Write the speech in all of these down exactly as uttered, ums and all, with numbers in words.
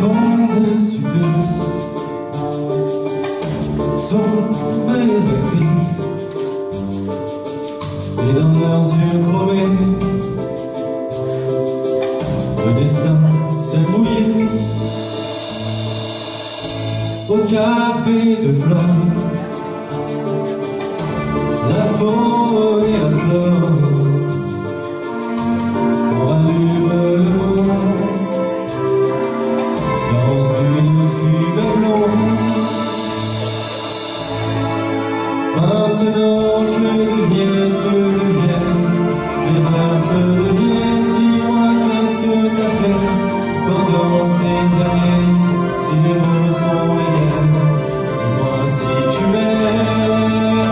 tombe supplice tombent les actrices et dans leurs yeux chromés le destin s'est mouillé. Au café de fleurs, la faune et la flore, on rallume le monde dans une fumée blonde. Maintenant que deviennent, que deviennent les verses deviennent, dis-moi qu'est-ce que t'as fait pendant ces années, si les mots sont les mêmes, dis-moi si tu m'aimes.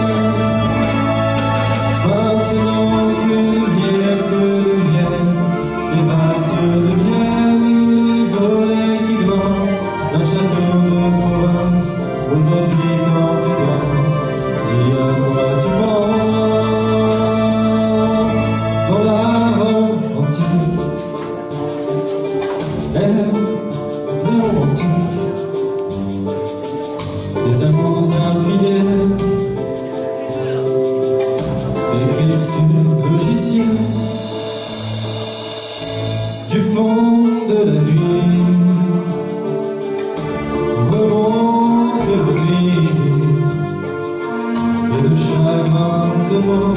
Maintenant que deviennent, que deviennent les valses deviennent les volets qui dansent d'un château de province. Aujourd'hui quand tu danses, dis à quoi tu penses. Dans la Rome antique, elle est romantique, des amours infidèles s'écrivent sur le logiciel. Du fond de la nuit remonte le gris et le chagrin de mots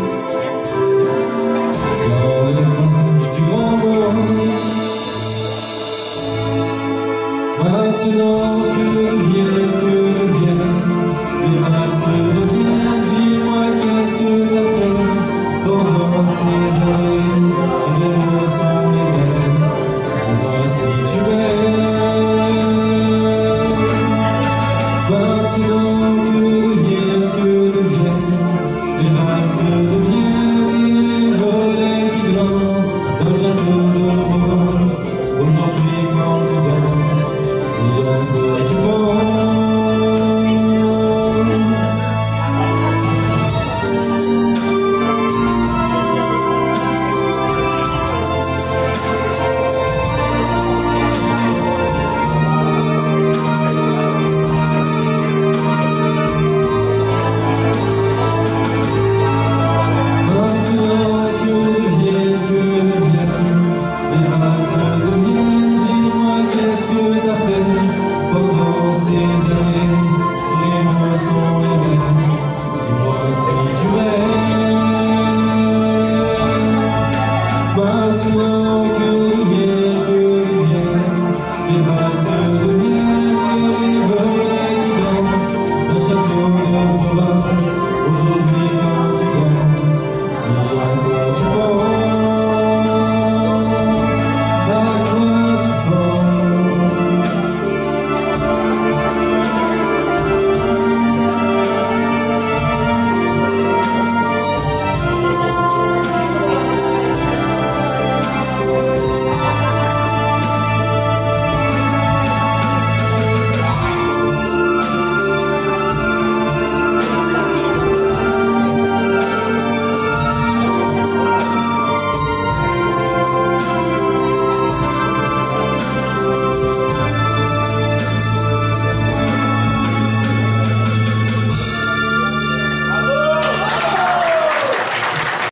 dans les pages du grand monde. Maintenant que deviennent, que deviennent les valses deviennent, dis-moi qu'est-ce que t'as fait pendant ces années.